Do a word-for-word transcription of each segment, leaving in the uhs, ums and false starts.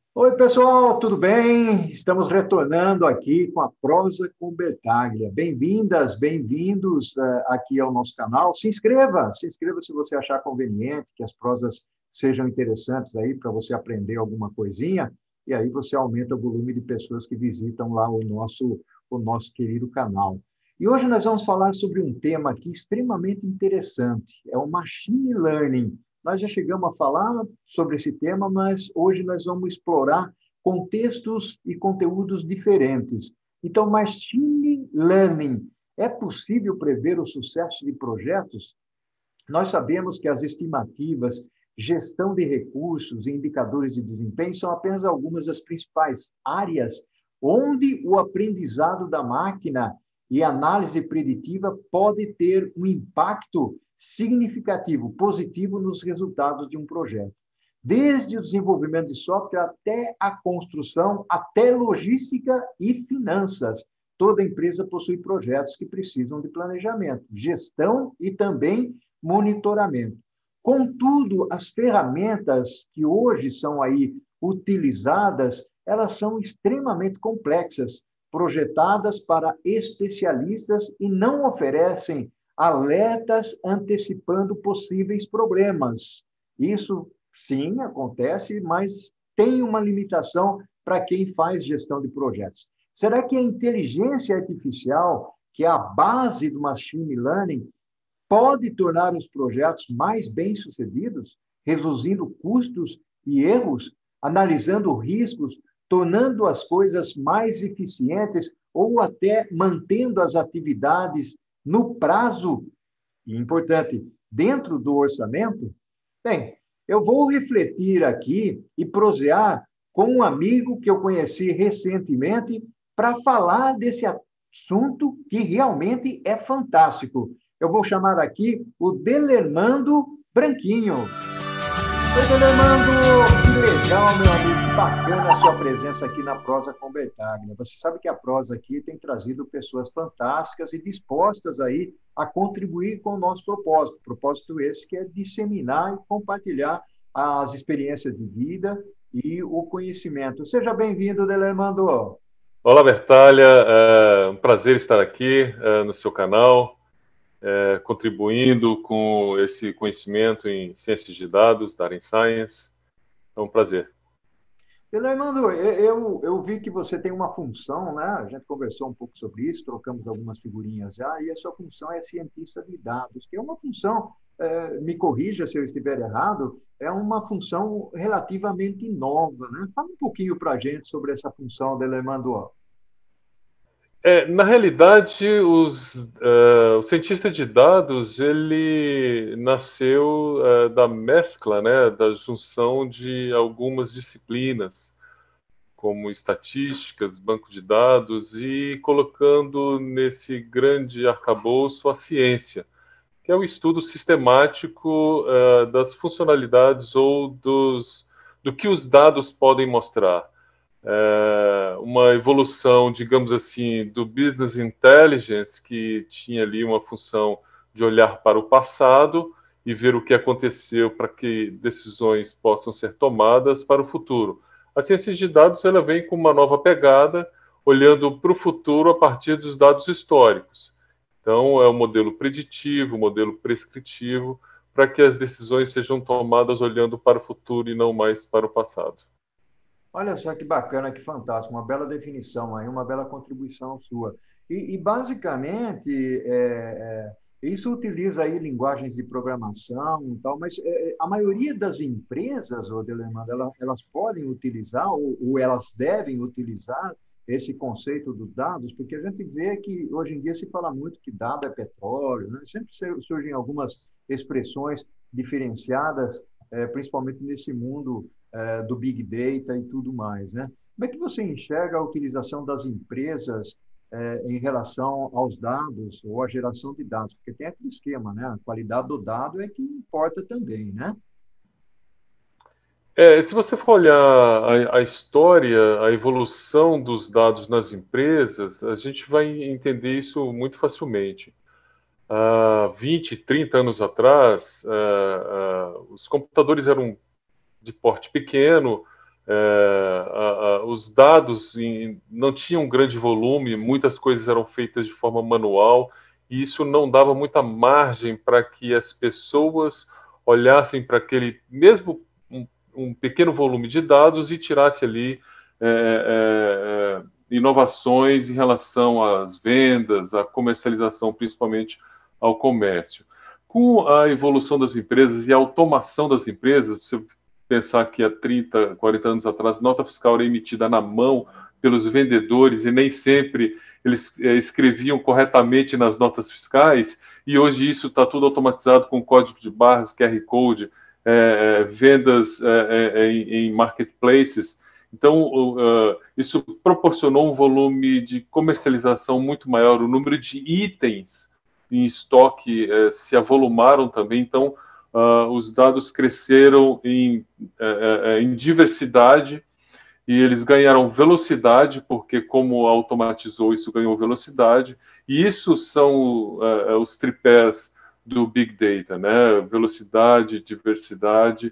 Oi, pessoal, tudo bem? Estamos retornando aqui com a Prosa com Bertaglia. Bem-vindas, bem-vindos uh, aqui ao nosso canal. Se inscreva, se inscreva se você achar conveniente, que as prosas sejam interessantes aí para você aprender alguma coisinha, e aí você aumenta o volume de pessoas que visitam lá o nosso, o nosso querido canal. E hoje nós vamos falar sobre um tema aqui extremamente interessante, é o Machine Learning. Nós já chegamos a falar sobre esse tema, mas hoje nós vamos explorar contextos e conteúdos diferentes. Então, machine learning, é possível prever o sucesso de projetos? Nós sabemos que as estimativas, gestão de recursos e indicadores de desempenho são apenas algumas das principais áreas onde o aprendizado da máquina e análise preditiva pode ter um impacto significativo, positivo nos resultados de um projeto. Desde o desenvolvimento de software até a construção, até logística e finanças. Toda empresa possui projetos que precisam de planejamento, gestão e também monitoramento. Contudo, as ferramentas que hoje são aí utilizadas, elas são extremamente complexas, projetadas para especialistas e não oferecem alertas antecipando possíveis problemas. Isso, sim, acontece, mas tem uma limitação para quem faz gestão de projetos. Será que a inteligência artificial, que é a base do machine learning, pode tornar os projetos mais bem-sucedidos, reduzindo custos e erros, analisando riscos, tornando as coisas mais eficientes ou até mantendo as atividades no prazo, e importante, dentro do orçamento? Bem, eu vou refletir aqui e prosear com um amigo que eu conheci recentemente para falar desse assunto que realmente é fantástico. Eu vou chamar aqui o Delermando Branquinho. Oi, Delermando, que legal, meu amigo, que bacana a sua presença aqui na Prosa com Bertaglia. Você sabe que a prosa aqui tem trazido pessoas fantásticas e dispostas aí a contribuir com o nosso propósito. Propósito esse que é disseminar e compartilhar as experiências de vida e o conhecimento. Seja bem-vindo, Delermando. Olá, Bertaglia, é um prazer estar aqui é, no seu canal, é, contribuindo com esse conhecimento em ciências de dados, Data Science. É um prazer. Armando, eu, eu vi que você tem uma função, né? A gente conversou um pouco sobre isso, trocamos algumas figurinhas já, e a sua função é cientista de dados, que é uma função, eh, me corrija se eu estiver errado, é uma função relativamente nova, né? Fala um pouquinho para a gente sobre essa função, Armando. É, na realidade, os, uh, o cientista de dados ele nasceu uh, da mescla, né, da junção de algumas disciplinas, como estatísticas, banco de dados, e colocando nesse grande arcabouço a ciência, que é o estudo sistemático uh, das funcionalidades ou dos, do que os dados podem mostrar. É, uma evolução, digamos assim, do business intelligence, que tinha ali uma função de olhar para o passado e ver o que aconteceu para que decisões possam ser tomadas para o futuro. A ciência de dados ela vem com uma nova pegada, olhando para o futuro a partir dos dados históricos. Então, é um modelo preditivo, um modelo prescritivo, para que as decisões sejam tomadas olhando para o futuro e não mais para o passado. Olha só que bacana, que fantástico, uma bela definição aí, uma bela contribuição sua. E, e basicamente, é, é, isso utiliza aí linguagens de programação e tal, mas é, a maioria das empresas, ô Delemando, elas, elas podem utilizar ou, ou elas devem utilizar esse conceito dos dados, porque a gente vê que hoje em dia se fala muito que dado é petróleo, né? Sempre surgem algumas expressões diferenciadas, é, principalmente nesse mundo é, do Big Data e tudo mais, né? Como é que você enxerga a utilização das empresas é, em relação aos dados ou à geração de dados? Porque tem aquele esquema, né? A qualidade do dado é que importa também, né? É, se você for olhar a, a história, a evolução dos dados nas empresas, a gente vai entender isso muito facilmente. Há vinte, trinta anos atrás, uh, uh, os computadores eram de porte pequeno, É, a, a, os dados em, não tinham um grande volume, muitas coisas eram feitas de forma manual, e isso não dava muita margem para que as pessoas olhassem para aquele mesmo um, um pequeno volume de dados e tirasse ali é, é, inovações em relação às vendas, à comercialização, principalmente ao comércio. Com a evolução das empresas e a automação das empresas, você pensar que há trinta, quarenta anos atrás, nota fiscal era emitida na mão pelos vendedores e nem sempre eles é, escreviam corretamente nas notas fiscais, e hoje isso está tudo automatizado com código de barras, Q R Code, é, vendas é, em, em marketplaces. Então, uh, isso proporcionou um volume de comercialização muito maior, o número de itens em estoque uh, se avolumaram também, então uh, os dados cresceram em, uh, uh, em diversidade e eles ganharam velocidade, porque como automatizou, isso ganhou velocidade, e isso são uh, os tripés do Big Data, né? Velocidade, diversidade.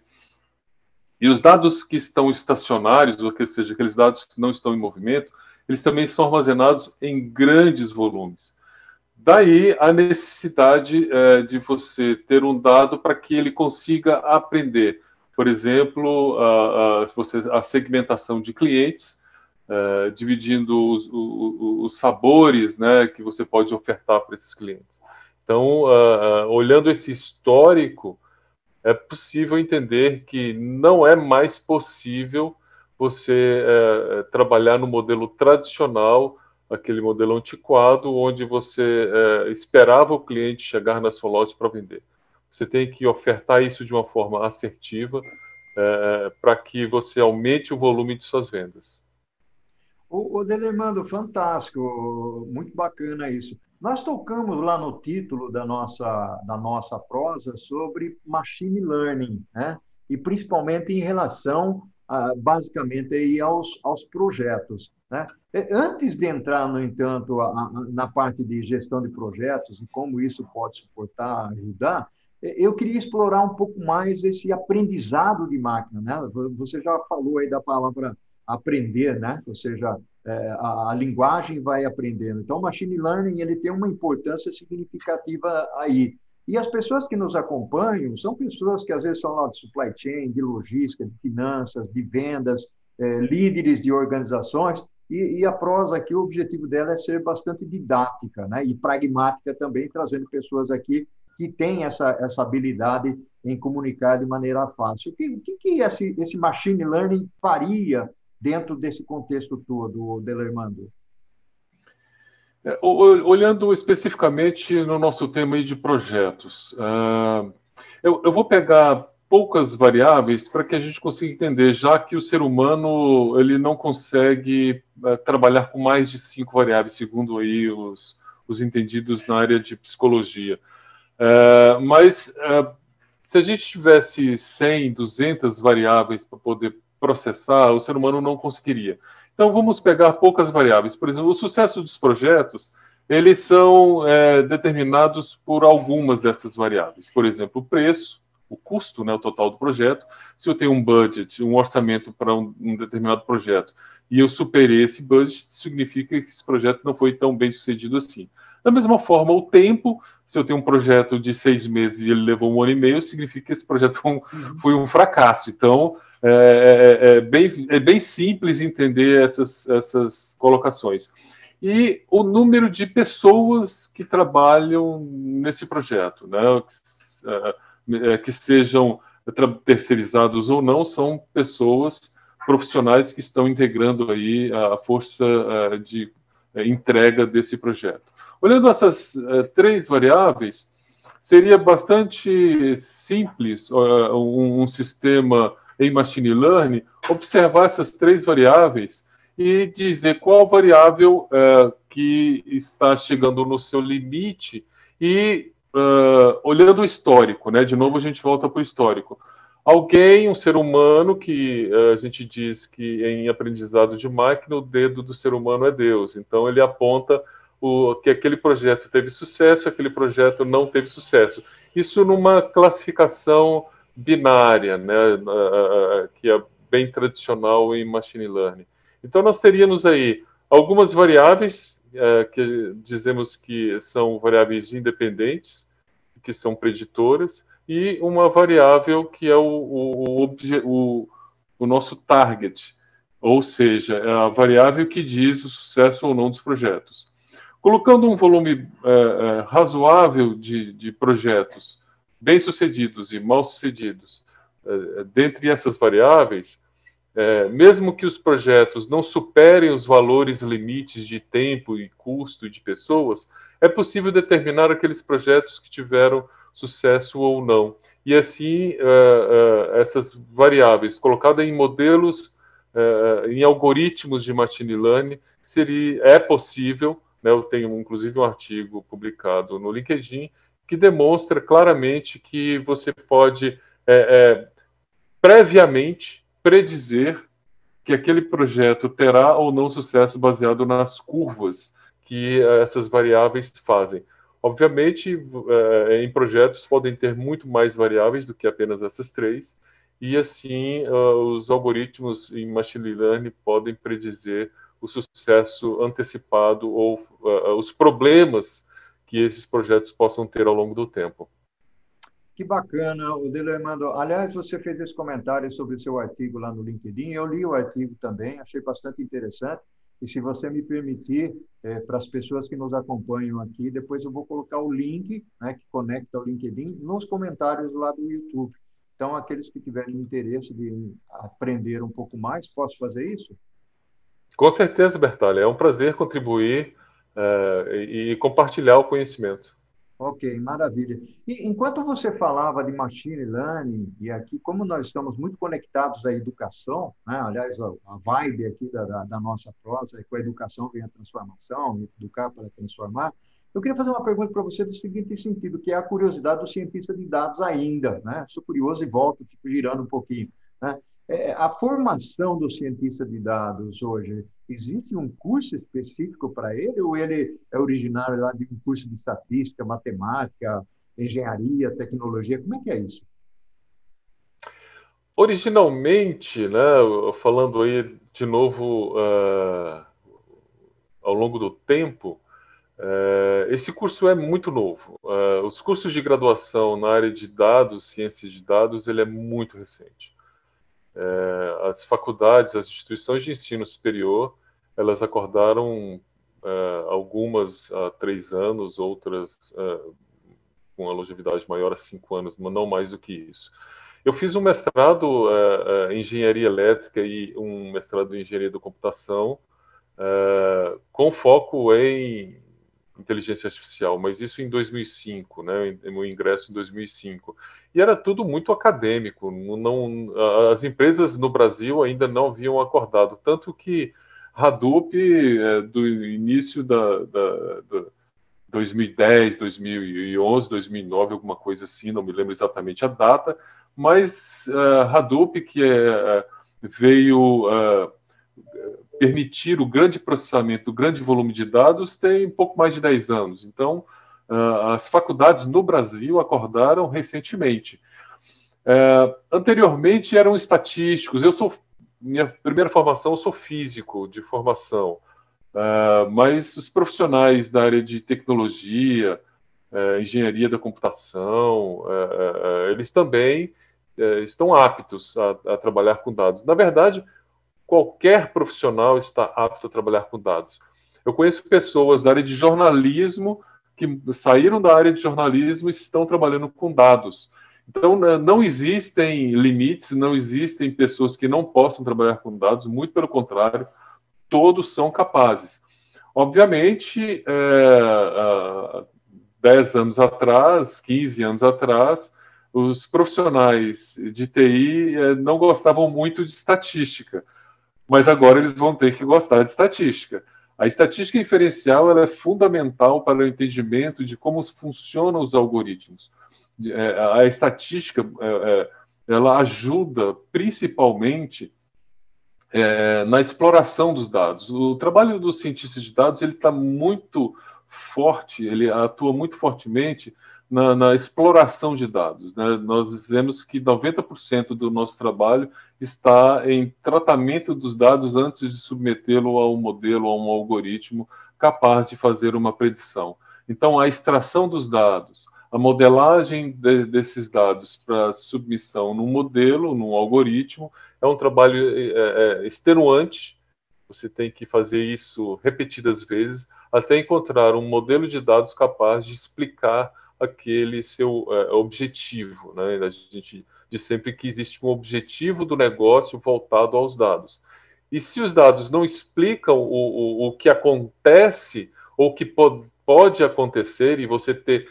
E os dados que estão estacionários, ou seja, aqueles dados que não estão em movimento, eles também são armazenados em grandes volumes. Daí a necessidade é, de você ter um dado para que ele consiga aprender. Por exemplo, a, a, você, a segmentação de clientes, é, dividindo os, os, os sabores, né, que você pode ofertar para esses clientes. Então, uh, olhando esse histórico, é possível entender que não é mais possível você é, trabalhar no modelo tradicional, aquele modelo antiquado, onde você é, esperava o cliente chegar na sua loja para vender. Você tem que ofertar isso de uma forma assertiva é, para que você aumente o volume de suas vendas. O, o Delermando, fantástico, muito bacana isso. Nós tocamos lá no título da nossa, da nossa prosa sobre machine learning, né? E principalmente em relação, a, basicamente, aí aos, aos projetos, né? Antes de entrar, no entanto, a, a, na parte de gestão de projetos e como isso pode suportar, ajudar, eu queria explorar um pouco mais esse aprendizado de máquina, né? Você já falou aí da palavra aprender, né? Ou seja, é, a, a linguagem vai aprendendo. Então, o machine learning ele tem uma importância significativa aí. E as pessoas que nos acompanham são pessoas que às vezes são lá de supply chain, de logística, de finanças, de vendas, é, líderes de organizações. E, e a prosa aqui, o objetivo dela é ser bastante didática, né? E pragmática também, trazendo pessoas aqui que têm essa, essa habilidade em comunicar de maneira fácil. O que, o que esse, esse machine learning faria dentro desse contexto todo, Delermando? É, olhando especificamente no nosso tema aí de projetos, uh, eu, eu vou pegar poucas variáveis para que a gente consiga entender, já que o ser humano ele não consegue uh, trabalhar com mais de cinco variáveis, segundo aí os, os entendidos na área de psicologia. Uh, mas uh, se a gente tivesse cem, duzentas variáveis para poder processar, o ser humano não conseguiria. Então, vamos pegar poucas variáveis. Por exemplo, o sucesso dos projetos, eles são é, determinados por algumas dessas variáveis. Por exemplo, o preço, o custo, né, o total do projeto. Se eu tenho um budget, um orçamento para um, um determinado projeto, e eu superei esse budget, significa que esse projeto não foi tão bem sucedido assim. Da mesma forma, o tempo, se eu tenho um projeto de seis meses e ele levou um ano e meio, significa que esse projeto foi um, foi um fracasso. Então, é, é, é, bem, é bem simples entender essas, essas colocações. E o número de pessoas que trabalham nesse projeto, né, que, que sejam terceirizados ou não, são pessoas profissionais que estão integrando aí a força de entrega desse projeto. Olhando essas uh, três variáveis, seria bastante simples uh, um, um sistema em machine learning observar essas três variáveis e dizer qual variável uh, que está chegando no seu limite e uh, olhando o histórico, né? De novo a gente volta para o histórico. Alguém, um ser humano, que uh, a gente diz que em aprendizado de máquina o dedo do ser humano é Deus. Então ele aponta O, que aquele projeto teve sucesso, aquele projeto não teve sucesso. Isso numa classificação binária, né, que é bem tradicional em machine learning. Então, nós teríamos aí algumas variáveis é, que dizemos que são variáveis independentes, que são preditoras, e uma variável que é o, o, o, o, o nosso target, ou seja, é a variável que diz o sucesso ou não dos projetos. Colocando um volume é, é, razoável de, de projetos bem-sucedidos e mal-sucedidos é, dentre essas variáveis, é, mesmo que os projetos não superem os valores limites de tempo e custo de pessoas, é possível determinar aqueles projetos que tiveram sucesso ou não. E assim, uh, uh, essas variáveis colocadas em modelos, uh, em algoritmos de machine learning, seria, é possível, né, eu tenho inclusive um artigo publicado no LinkedIn, que demonstra claramente que você pode, é, é, previamente, predizer que aquele projeto terá ou não sucesso baseado nas curvas que uh, essas variáveis fazem. Obviamente, uh, em projetos podem ter muito mais variáveis do que apenas essas três, e assim uh, os algoritmos em machine learning podem predizer o sucesso antecipado ou uh, os problemas que esses projetos possam ter ao longo do tempo. Que bacana, o Dilemando. Aliás, você fez esse comentário sobre o seu artigo lá no LinkedIn. Eu li o artigo também, achei bastante interessante. E se você me permitir, é, para as pessoas que nos acompanham aqui, depois eu vou colocar o link, né, que conecta ao LinkedIn nos comentários lá do YouTube. Então, aqueles que tiverem interesse de aprender um pouco mais, posso fazer isso? Com certeza, Bertalha. É um prazer contribuir uh, e, e compartilhar o conhecimento. Ok, maravilha. E enquanto você falava de machine learning, e aqui, como nós estamos muito conectados à educação, né? Aliás, a, a vibe aqui da, da, da nossa prosa é que a educação vem a transformação, educar para transformar, eu queria fazer uma pergunta para você do seguinte sentido, que é a curiosidade do cientista de dados ainda, né? Sou curioso e volto, fico girando um pouquinho, né? É, a formação do cientista de dados hoje, existe um curso específico para ele ou ele é originário lá de um curso de estatística, matemática, engenharia, tecnologia? Como é que é isso? Originalmente, né, falando aí de novo uh, ao longo do tempo, uh, esse curso é muito novo. Uh, os cursos de graduação na área de dados, ciências de dados, ele é muito recente. Uh, as faculdades, as instituições de ensino superior, elas acordaram uh, algumas há três anos, outras uh, com a longevidade maior há cinco anos, mas não mais do que isso. Eu fiz um mestrado uh, uh, em engenharia elétrica e um mestrado em engenharia da computação, uh, com foco em inteligência artificial, mas isso em dois mil e cinco, né? Meu ingresso em dois mil e cinco. E era tudo muito acadêmico. Não, as empresas no Brasil ainda não haviam acordado, tanto que Hadoop, uh, do início da, da, da dois mil e dez, dois mil e onze, dois mil e nove, alguma coisa assim, não me lembro exatamente a data, mas uh, Hadoop, que é, veio uh, permitir o grande processamento do grande volume de dados, tem um pouco mais de dez anos. Então, uh, as faculdades no Brasil acordaram recentemente. Uh, anteriormente eram estatísticos. Eu sou, minha primeira formação, eu sou físico de formação. Uh, mas os profissionais da área de tecnologia, uh, engenharia da computação, uh, uh, eles também uh, estão aptos a, a trabalhar com dados. Na verdade, qualquer profissional está apto a trabalhar com dados. Eu conheço pessoas da área de jornalismo que saíram da área de jornalismo e estão trabalhando com dados. Então, não existem limites, não existem pessoas que não possam trabalhar com dados, muito pelo contrário, todos são capazes. Obviamente, é, dez anos atrás, quinze anos atrás, os profissionais de T I é, não gostavam muito de estatística, mas agora eles vão ter que gostar de estatística. A estatística inferencial ela é fundamental para o entendimento de como funcionam os algoritmos. É, a estatística é, ela ajuda principalmente É, na exploração dos dados. O trabalho do cientista de dados ele está muito forte, ele atua muito fortemente na, na exploração de dados. Né? Nós dizemos que noventa por cento do nosso trabalho está em tratamento dos dados antes de submetê-lo a um modelo, a um algoritmo capaz de fazer uma predição. Então, a extração dos dados, a modelagem de, desses dados para submissão num modelo, num algoritmo, é um trabalho é, é, extenuante. Você tem que fazer isso repetidas vezes até encontrar um modelo de dados capaz de explicar aquele seu é, objetivo, né? A gente diz sempre que existe um objetivo do negócio voltado aos dados. E se os dados não explicam o, o, o que acontece ou o que pode, pode acontecer e você ter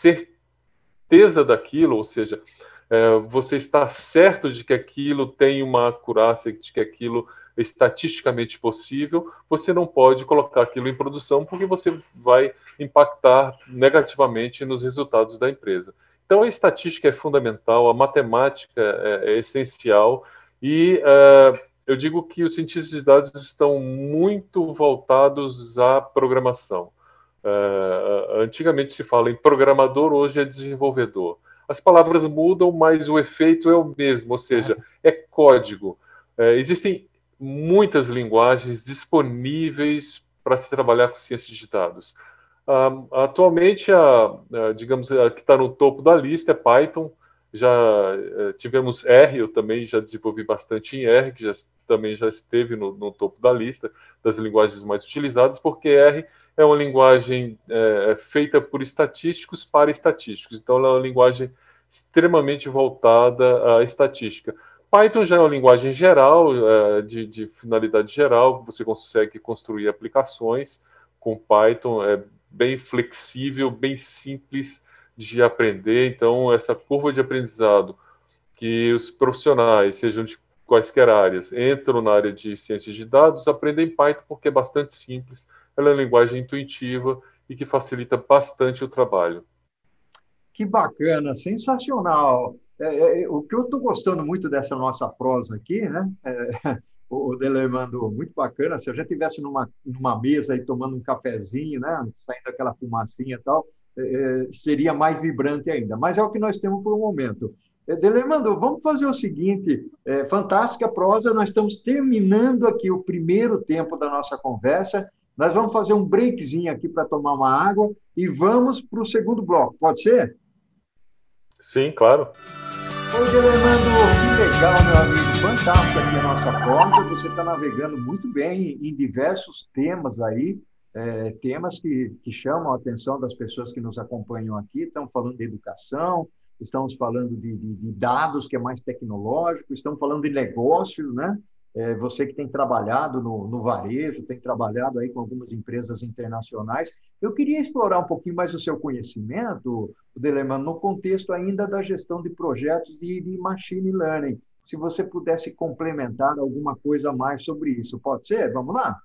certeza daquilo, ou seja, é, você está certo de que aquilo tem uma acurácia, de que aquilo é estatisticamente possível, você não pode colocar aquilo em produção porque você vai impactar negativamente nos resultados da empresa. Então, a estatística é fundamental, a matemática é, é essencial e uh, eu digo que os cientistas de dados estão muito voltados à programação. Uh, antigamente se fala em programador, hoje é desenvolvedor. As palavras mudam, mas o efeito é o mesmo, ou seja, é código. Uh, existem muitas linguagens disponíveis para se trabalhar com ciência de dados. Uh, atualmente, a, a, digamos, a que está no topo da lista é Python. Já uh, tivemos R, eu também já desenvolvi bastante em R, que já, também já esteve no, no topo da lista das linguagens mais utilizadas, porque R é uma linguagem é, feita por estatísticos para estatísticos. Então, ela é uma linguagem extremamente voltada à estatística. Python já é uma linguagem geral, é, de, de finalidade geral, você consegue construir aplicações com Python, é bem flexível, bem simples de aprender. Então, essa curva de aprendizado que os profissionais, sejam de quaisquer áreas, entram na área de ciências de dados, aprendem Python porque é bastante simples, ela é uma linguagem intuitiva e que facilita bastante o trabalho. Que bacana, sensacional. É, é, o que eu estou gostando muito dessa nossa prosa aqui, né? É, o Dele mandou muito bacana. Se a gente estivesse numa, numa mesa aí tomando um cafezinho, né? Saindo aquela fumacinha e tal, é, seria mais vibrante ainda. Mas é o que nós temos por um momento. Dele mandou, vamos fazer o seguinte, é, fantástica prosa, nós estamos terminando aqui o primeiro tempo da nossa conversa, nós vamos fazer um breakzinho aqui para tomar uma água e vamos para o segundo bloco, pode ser? Sim, claro. Oi, Delemando, que legal, meu amigo, fantástico aqui a nossa prosa, você está navegando muito bem em diversos temas aí, é, temas que, que chamam a atenção das pessoas que nos acompanham aqui, estamos falando de educação, estamos falando de, de, de dados, que é mais tecnológico, estamos falando de negócios, né? É, você que tem trabalhado no, no varejo, tem trabalhado aí com algumas empresas internacionais. Eu queria explorar um pouquinho mais o seu conhecimento, Delemando, no contexto ainda da gestão de projetos de, de machine learning. Se você pudesse complementar alguma coisa a mais sobre isso, pode ser? Vamos lá?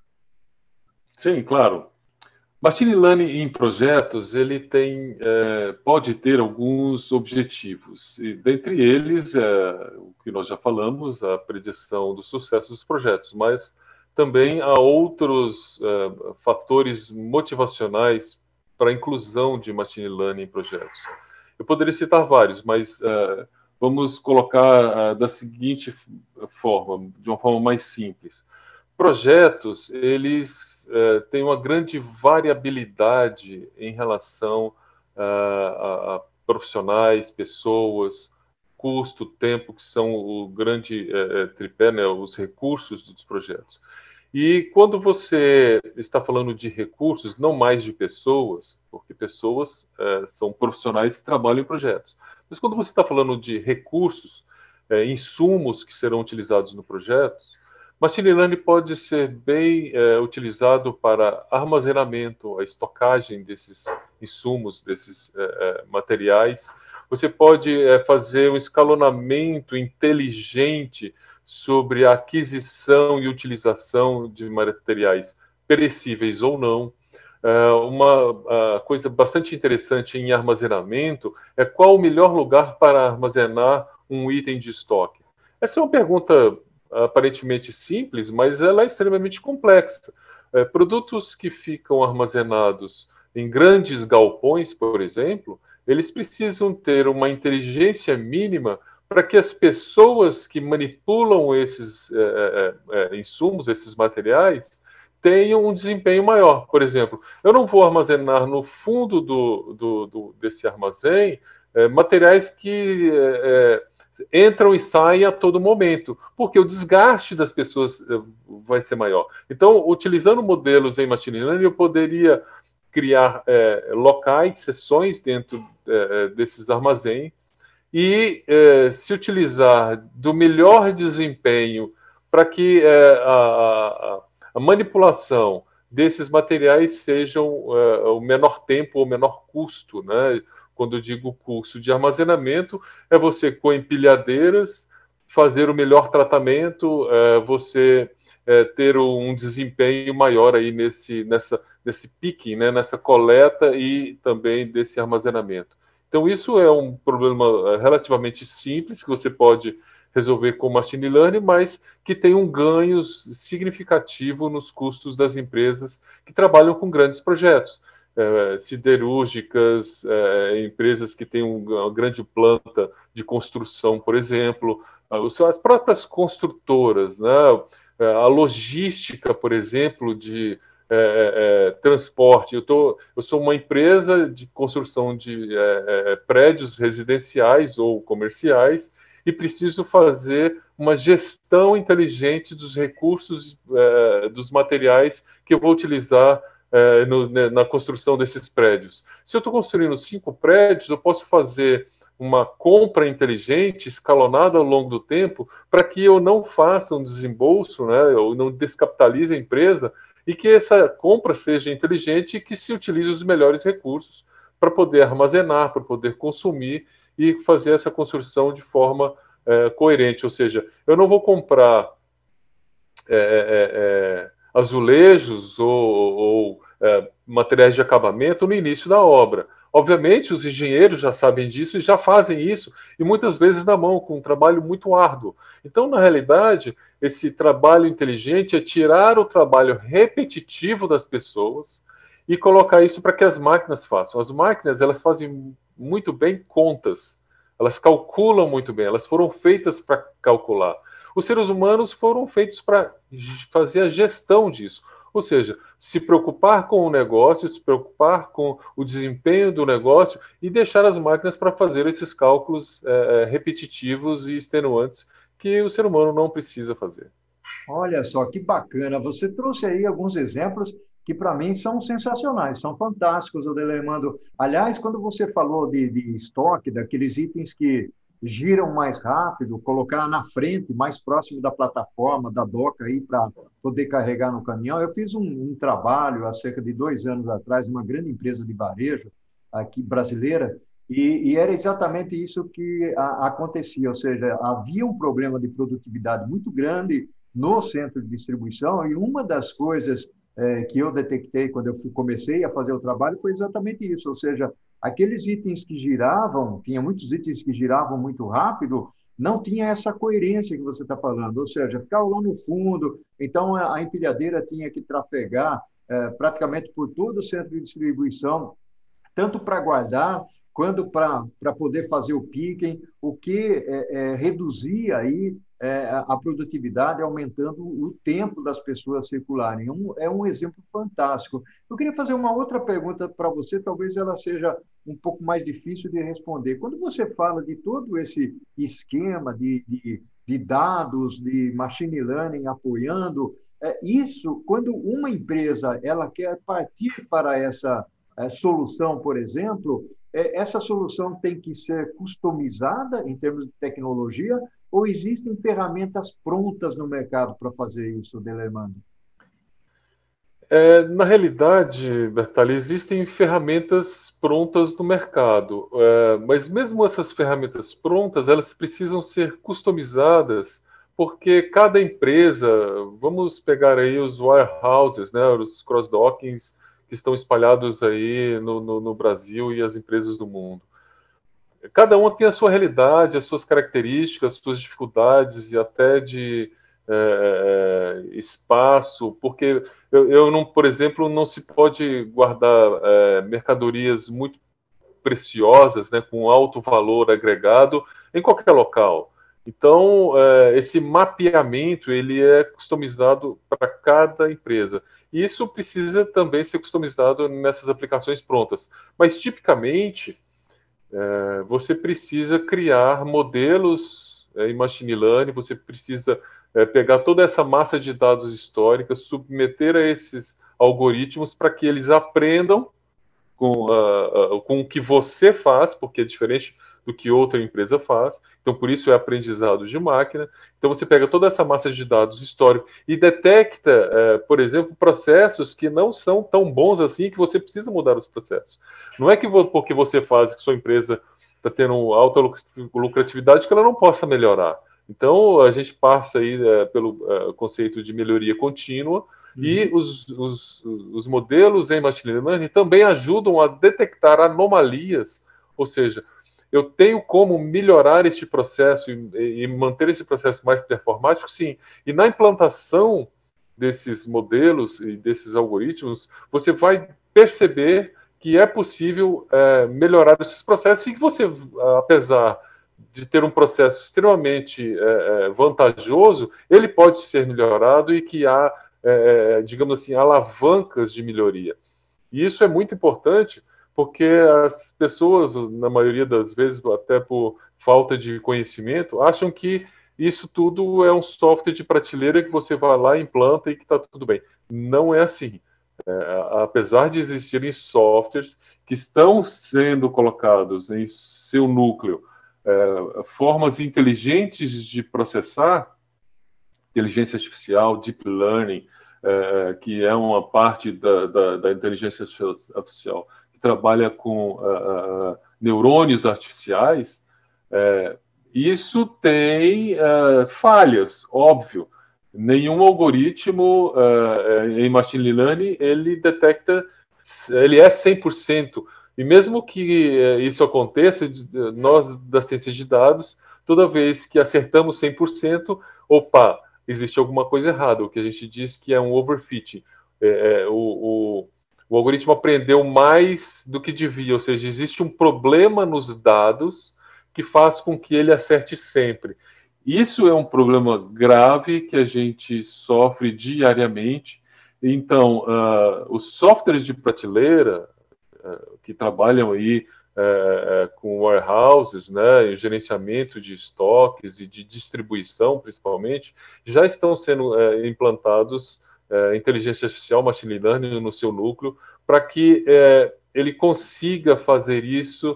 Sim, claro. Machine Learning em projetos, ele tem, é, pode ter alguns objetivos, e dentre eles, é, o que nós já falamos, a predição do sucesso dos projetos, mas também há outros é, fatores motivacionais para a inclusão de Machine Learning em projetos. Eu poderia citar vários, mas é, vamos colocar é, da seguinte forma, de uma forma mais simples. Projetos, eles Uh, tem uma grande variabilidade em relação uh, a, a profissionais, pessoas, custo, tempo, que são o grande uh, tripé, né, os recursos dos projetos. E quando você está falando de recursos, não mais de pessoas, porque pessoas uh, são profissionais que trabalham em projetos, mas quando você está falando de recursos, uh, insumos que serão utilizados no projeto, Machine Learning pode ser bem é, utilizado para armazenamento, a estocagem desses insumos, desses é, é, materiais. Você pode é, fazer um escalonamento inteligente sobre a aquisição e utilização de materiais perecíveis ou não. É, uma coisa bastante interessante em armazenamento é qual o melhor lugar para armazenar um item de estoque. Essa é uma pergunta aparentemente simples, mas ela é extremamente complexa. É, produtos que ficam armazenados em grandes galpões, por exemplo, eles precisam ter uma inteligência mínima para que as pessoas que manipulam esses é, é, insumos, esses materiais, tenham um desempenho maior. Por exemplo, eu não vou armazenar no fundo do, do, do, desse armazém é, materiais que é, entram e saem a todo momento, porque o desgaste das pessoas vai ser maior. Então, utilizando modelos em machine learning, eu poderia criar é, locais, seções dentro é, desses armazéns e é, se utilizar do melhor desempenho para que é, a, a, a manipulação desses materiais sejam é, o menor tempo ou menor custo, né? Quando eu digo custo de armazenamento, é você com empilhadeiras fazer o melhor tratamento, é, você é, ter um desempenho maior aí nesse, nessa, nesse picking, né, nessa coleta e também desse armazenamento. Então, isso é um problema relativamente simples que você pode resolver com machine learning, mas que tem um ganho significativo nos custos das empresas que trabalham com grandes projetos. É, siderúrgicas, é, empresas que têm uma grande planta de construção, por exemplo, as próprias construtoras, né? A logística, por exemplo, de é, é, transporte. Eu, tô, eu sou uma empresa de construção de é, é, prédios residenciais ou comerciais e preciso fazer uma gestão inteligente dos recursos, é, dos materiais que eu vou utilizar É, no, na construção desses prédios. Se eu estou construindo cinco prédios, eu posso fazer uma compra inteligente, escalonada ao longo do tempo, para que eu não faça um desembolso, né, ou não descapitalize a empresa, e que essa compra seja inteligente e que se utilize os melhores recursos para poder armazenar, para poder consumir e fazer essa construção de forma é, coerente. Ou seja, eu não vou comprar é, é, é, azulejos ou, ou é, materiais de acabamento no início da obra. Obviamente, os engenheiros já sabem disso e já fazem isso, e muitas vezes na mão, com um trabalho muito árduo. Então, na realidade, esse trabalho inteligente é tirar o trabalho repetitivo das pessoas e colocar isso para que as máquinas façam. As máquinas, elas fazem muito bem contas, elas calculam muito bem, elas foram feitas para calcular. Os seres humanos foram feitos para fazer a gestão disso, ou seja, se preocupar com o negócio, se preocupar com o desempenho do negócio e deixar as máquinas para fazer esses cálculos é, repetitivos e extenuantes que o ser humano não precisa fazer. Olha só, que bacana. Você trouxe aí alguns exemplos que, para mim, são sensacionais, são fantásticos, Adelemando. Aliás, quando você falou de, de estoque, daqueles itens que giram mais rápido, colocar na frente, mais próximo da plataforma, da doca aí para poder carregar no caminhão. Eu fiz um, um trabalho há cerca de dois anos atrás, numa grande empresa de varejo aqui brasileira, e, e era exatamente isso que a, acontecia, ou seja, havia um problema de produtividade muito grande no centro de distribuição, e uma das coisas é, que eu detectei quando eu fui, comecei a fazer o trabalho foi exatamente isso, ou seja, aqueles itens que giravam, tinha muitos itens que giravam muito rápido, não tinha essa coerência que você está falando, ou seja, ficava lá no fundo, então a empilhadeira tinha que trafegar é, praticamente por todo o centro de distribuição, tanto para guardar, quanto para poder fazer o picking, o que é, é, reduzia aí é, a produtividade, aumentando o tempo das pessoas circularem. É um, é um exemplo fantástico. Eu queria fazer uma outra pergunta para você, talvez ela seja um pouco mais difícil de responder. Quando você fala de todo esse esquema de, de, de dados, de machine learning apoiando, é, isso, quando uma empresa ela quer partir para essa é, solução, por exemplo, é, essa solução tem que ser customizada em termos de tecnologia ou existem ferramentas prontas no mercado para fazer isso, Delermando? É, na realidade, Bertali, existem ferramentas prontas no mercado, é, mas mesmo essas ferramentas prontas, elas precisam ser customizadas, porque cada empresa, vamos pegar aí os warehouses, né, os cross-dockings que estão espalhados aí no, no, no Brasil e as empresas do mundo. Cada uma tem a sua realidade, as suas características, as suas dificuldades e até de é, espaço, porque eu, eu não, por exemplo, não se pode guardar é, mercadorias muito preciosas, né, com alto valor agregado, em qualquer local. Então, é, esse mapeamento ele é customizado para cada empresa. E isso precisa também ser customizado nessas aplicações prontas. Mas, tipicamente, é, você precisa criar modelos é, em machine learning, você precisa é, pegar toda essa massa de dados históricas, submeter a esses algoritmos para que eles aprendam com, uh, uh, com o que você faz, porque é diferente do que outra empresa faz. Então, por isso é aprendizado de máquina. Então, você pega toda essa massa de dados histórico e detecta, uh, por exemplo, processos que não são tão bons assim, que você precisa mudar os processos. Não é que porque você faz que sua empresa está tendo alta lucratividade que ela não possa melhorar. Então, a gente passa aí uh, pelo uh, conceito de melhoria contínua. Uhum. E os, os, os modelos em machine learning também ajudam a detectar anomalias, ou seja, eu tenho como melhorar este processo e, e manter esse processo mais performático, sim. E na implantação desses modelos e desses algoritmos, você vai perceber que é possível é, melhorar esses processos e que você, apesar de ter um processo extremamente é, vantajoso, ele pode ser melhorado e que há É, digamos assim, alavancas de melhoria. E isso é muito importante porque as pessoas, na maioria das vezes, até por falta de conhecimento, acham que isso tudo é um software de prateleira que você vai lá, implanta e que está tudo bem. Não é assim. É, apesar de existirem softwares que estão sendo colocados em seu núcleo é, formas inteligentes de processar, inteligência artificial, deep learning, é, que é uma parte da, da, da inteligência artificial que trabalha com uh, neurônios artificiais, é, isso tem uh, falhas, óbvio. Nenhum algoritmo uh, em machine learning ele detecta, ele é cem por cento. E mesmo que isso aconteça, nós da ciência de dados, toda vez que acertamos cem por cento, opa, existe alguma coisa errada, o que a gente diz que é um overfitting. É, é, o, o, o algoritmo aprendeu mais do que devia, ou seja, existe um problema nos dados que faz com que ele acerte sempre. Isso é um problema grave que a gente sofre diariamente. Então, uh, os softwares de prateleira uh, que trabalham aí É, é, com warehouses, né, e gerenciamento de estoques e de distribuição, principalmente, já estão sendo é, implantados é, inteligência artificial, machine learning no seu núcleo, para que é, ele consiga fazer isso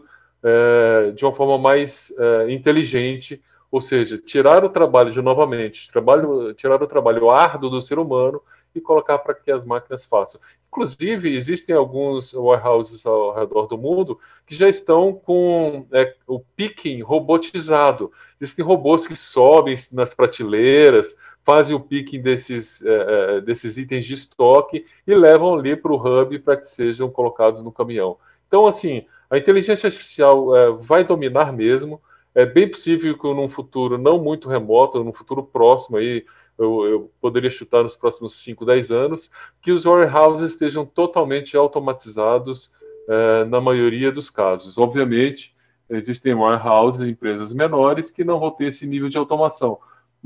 é, de uma forma mais é, inteligente, ou seja, tirar o trabalho de novamente, trabalho, tirar o trabalho árduo do ser humano e colocar para que as máquinas façam. Inclusive, existem alguns warehouses ao redor do mundo que já estão com é, o picking robotizado. Existem robôs que sobem nas prateleiras, fazem o picking desses, é, desses itens de estoque e levam ali para o hub para que sejam colocados no caminhão. Então, assim, a inteligência artificial é, vai dominar mesmo. É bem possível que num futuro não muito remoto, num futuro próximo aí, eu, eu poderia chutar nos próximos cinco, dez anos, que os warehouses estejam totalmente automatizados eh, na maioria dos casos. Obviamente, existem warehouses, empresas menores, que não vão ter esse nível de automação,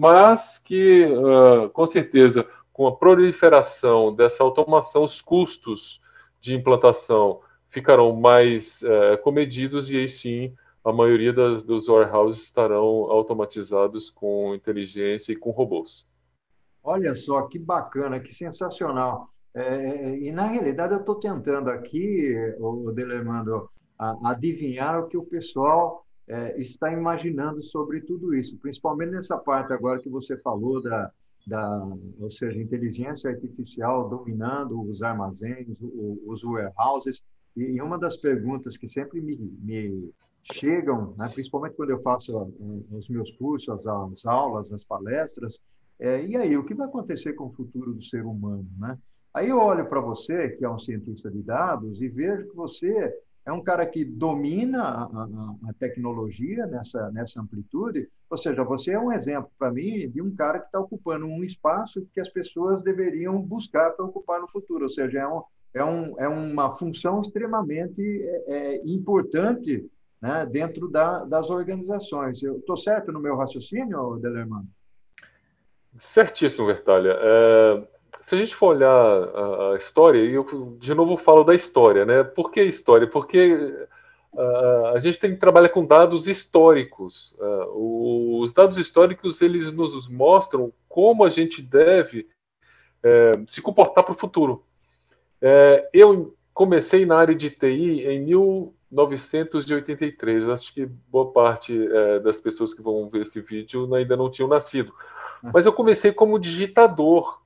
mas que, uh, com certeza, com a proliferação dessa automação, os custos de implantação ficarão mais uh, comedidos e aí sim a maioria das, dos warehouses estarão automatizados com inteligência e com robôs. Olha só, que bacana, que sensacional. É, e, na realidade, eu estou tentando aqui, o Delermando, a, adivinhar o que o pessoal é, está imaginando sobre tudo isso, principalmente nessa parte agora que você falou da, da ou seja, inteligência artificial dominando os armazéns, o, os warehouses. E, e uma das perguntas que sempre me, me chegam, né, principalmente quando eu faço os meus cursos, as aulas, as palestras, é, e aí, o que vai acontecer com o futuro do ser humano, né? Aí eu olho para você, que é um cientista de dados, e vejo que você é um cara que domina a, a, a tecnologia nessa, nessa amplitude, ou seja, você é um exemplo para mim de um cara que está ocupando um espaço que as pessoas deveriam buscar para ocupar no futuro, ou seja, é, um, é, um, é uma função extremamente é, importante né, dentro da, das organizações. Eu estou certo no meu raciocínio, Delerman? Certíssimo, Bertalha. É, se a gente for olhar a, a história, e eu de novo falo da história, né? Por que história? Porque uh, a gente tem que trabalhar com dados históricos. Uh, os dados históricos, eles nos mostram como a gente deve uh, se comportar para o futuro. Uh, eu comecei na área de T I em mil novecentos e oitenta e três. Acho que boa parte uh, das pessoas que vão ver esse vídeo ainda não tinham nascido. Mas eu comecei como digitador.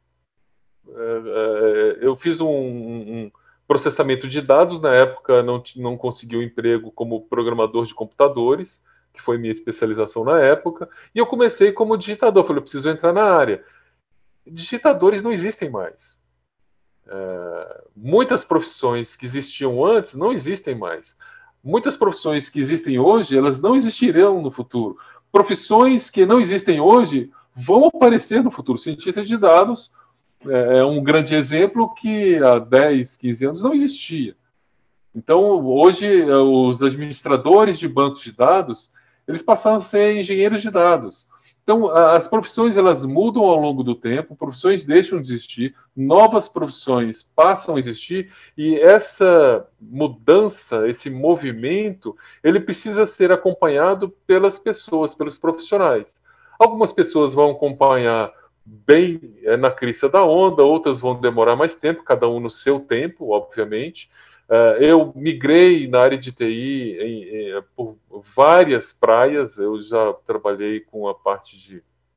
Eu fiz um, um processamento de dados, na época não, não consegui um emprego como programador de computadores, que foi minha especialização na época, e eu comecei como digitador. Falei, eu preciso entrar na área. Digitadores não existem mais. É, muitas profissões que existiam antes não existem mais. Muitas profissões que existem hoje, elas não existirão no futuro. Profissões que não existem hoje vão aparecer no futuro. Cientista de dados é um grande exemplo que há dez, quinze anos não existia. Então, hoje, os administradores de bancos de dados, eles passaram a ser engenheiros de dados. Então, as profissões, elas mudam ao longo do tempo, profissões deixam de existir, novas profissões passam a existir, e essa mudança, esse movimento, ele precisa ser acompanhado pelas pessoas, pelos profissionais. Algumas pessoas vão acompanhar bem na crista da onda, outras vão demorar mais tempo, cada um no seu tempo, obviamente. Uh, eu migrei na área de T I em, em, por várias praias. Eu já trabalhei com a parte de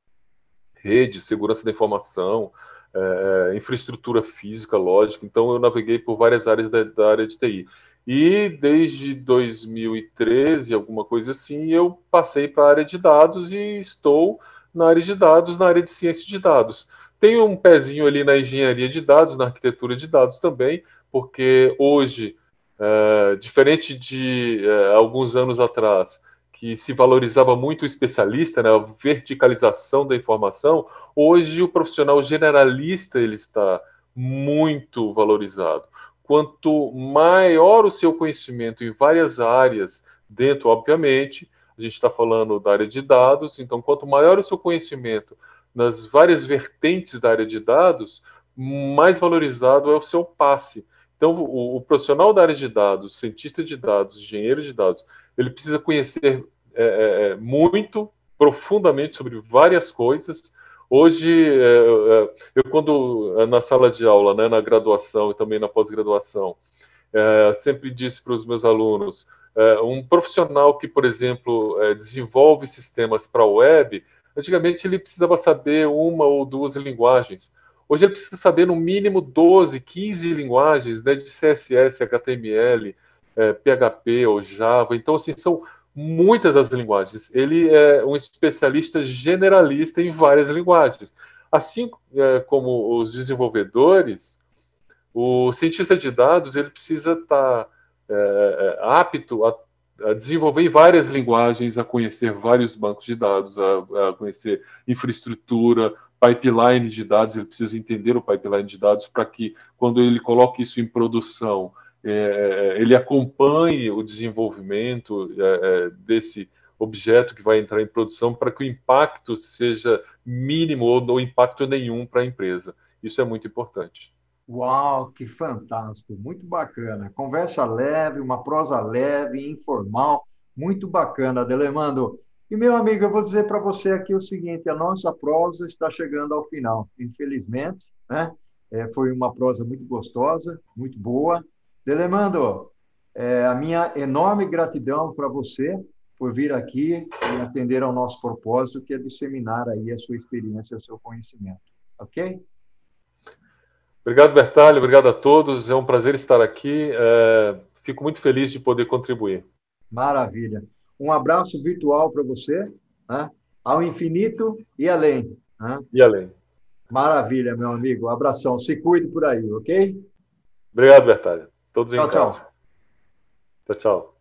rede, segurança da informação, uh, infraestrutura física, lógica. Então, eu naveguei por várias áreas da, da área de T I. E desde dois mil e treze, alguma coisa assim, eu passei para a área de dados e estou na área de dados, na área de ciência de dados. Tenho um pezinho ali na engenharia de dados, na arquitetura de dados também, porque hoje, é, diferente de é, alguns anos atrás, que se valorizava muito o especialista, né, a verticalização da informação, hoje o profissional generalista ele está muito valorizado. Quanto maior o seu conhecimento em várias áreas, dentro, obviamente, a gente está falando da área de dados, então quanto maior o seu conhecimento nas várias vertentes da área de dados, mais valorizado é o seu passe. Então, o, o profissional da área de dados, cientista de dados, engenheiro de dados, ele precisa conhecer é, é, muito, profundamente sobre várias coisas. Hoje, é, eu quando na sala de aula, né, na graduação e também na pós-graduação, é, sempre disse para os meus alunos, é, um profissional que, por exemplo, é, desenvolve sistemas para a web, antigamente ele precisava saber uma ou duas linguagens. Hoje ele precisa saber no mínimo doze, quinze linguagens, né, de C S S, H T M L, é, P H P ou Java. Então, assim, são muitas as linguagens. Ele é um especialista generalista em várias linguagens. Assim é, como os desenvolvedores, o cientista de dados ele precisa estar é, apto a, a desenvolver várias linguagens, a conhecer vários bancos de dados, a, a conhecer infraestrutura, pipeline de dados, ele precisa entender o pipeline de dados para que, quando ele coloque isso em produção, é, ele acompanhe o desenvolvimento é, desse objeto que vai entrar em produção para que o impacto seja mínimo ou não impacto nenhum para a empresa. Isso é muito importante. Uau, que fantástico, muito bacana. Conversa leve, uma prosa leve, informal, muito bacana, Adelemando. E, meu amigo, eu vou dizer para você aqui o seguinte: a nossa prosa está chegando ao final, infelizmente, né? É, foi uma prosa muito gostosa, muito boa. Delemando, é, a minha enorme gratidão para você por vir aqui e atender ao nosso propósito, que é disseminar aí a sua experiência, o seu conhecimento. Ok? Obrigado, Bertalho. Obrigado a todos. É um prazer estar aqui. É, fico muito feliz de poder contribuir. Maravilha. Um abraço virtual para você, né? Ao infinito e além. Né? E além. Maravilha, meu amigo. Um abração. Se cuide por aí, ok? Obrigado, Bertalho. Todos em Tchau, casa. tchau. Tchau, tchau.